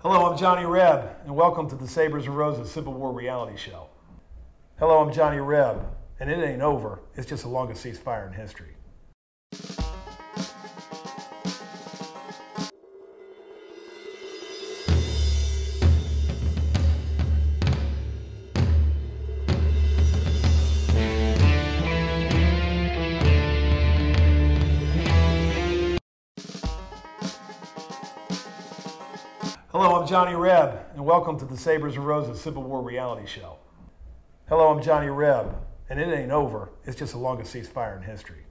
Hello, I'm Johnny Reb, and welcome to the Sabres and Roses Civil War reality show. Hello, I'm Johnny Reb, and it ain't over. It's just the longest ceasefire in history. Hello, I'm Johnny Reb, and welcome to the Sabres and Roses Civil War reality show. Hello, I'm Johnny Reb, and it ain't over. It's just the longest ceasefire in history.